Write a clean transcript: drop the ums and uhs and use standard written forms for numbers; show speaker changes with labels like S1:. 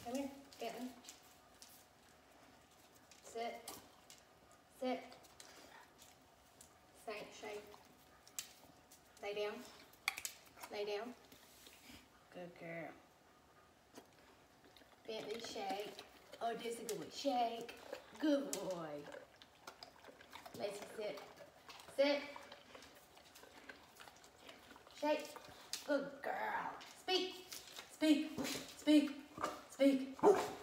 S1: Come here, Bentley. Sit. Sit. Saint, shake. Lay down. Lay down. Good girl. Bentley, shake. Oh, this is a good one. Shake. Good boy. Macy, sit. Sit. Shake. Good girl. Speak. Speak. Speak. Speak.